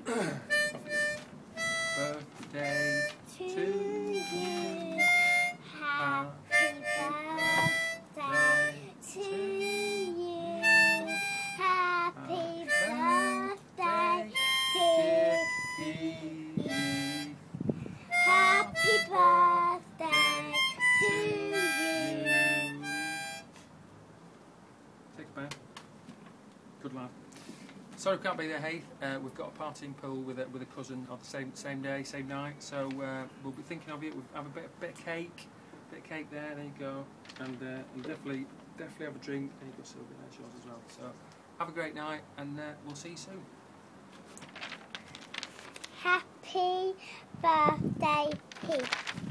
Birthday to you. Happy birthday to you. Happy birthday, dear Heath. Happy birthday to you. Take a bow. Good lad. Sorry we can't be there, Heath. We've got a partying pool with a cousin on the same day, same night. So we'll be thinking of you. We'll have a bit of cake, there. There you go. And you'll definitely have a drink. There you go, Sylvie. There's yours as well. So have a great night, and we'll see you soon. Happy birthday, Heath.